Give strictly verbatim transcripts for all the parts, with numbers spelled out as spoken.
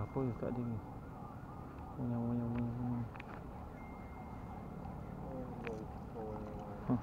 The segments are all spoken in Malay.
Apa je tak ada ni. Munyang munyang munyang munyang. Huh.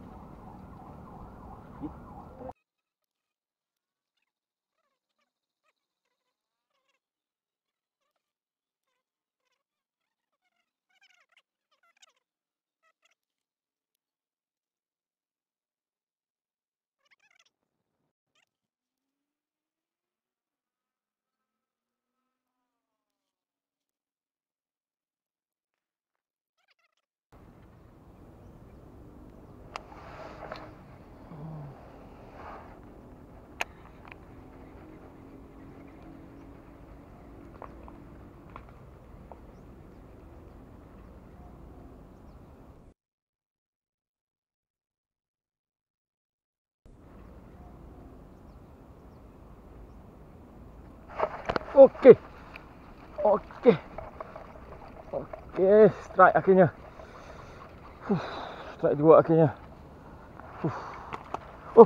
Okey. Okey. Okey, strike akhirnya. Fuh, strike dua akhirnya. Fuh. Oh.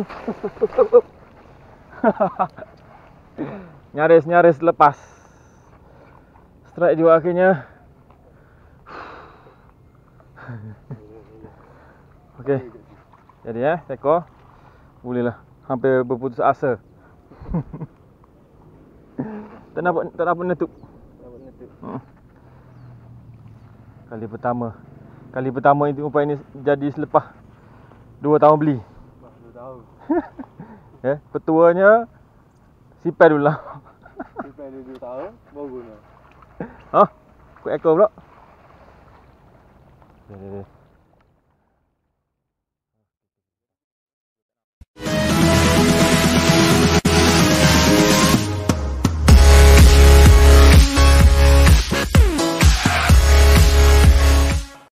Nyaris-nyaris lepas. Strike dua akhirnya. Okey. Jadi eh, ekor bolehlah hampir berputus asa. Tak dapat tak dapat menutup. Tak dapat menutup. Hmm. Kali pertama. Kali pertama itu umpan ini jadi selepas dua tahun beli. dua tahun. Ya, petuanya sipai dulu lah. Sipai dulu dua tahun baru guna. Ha? Kau ekor pula. Okey, okey.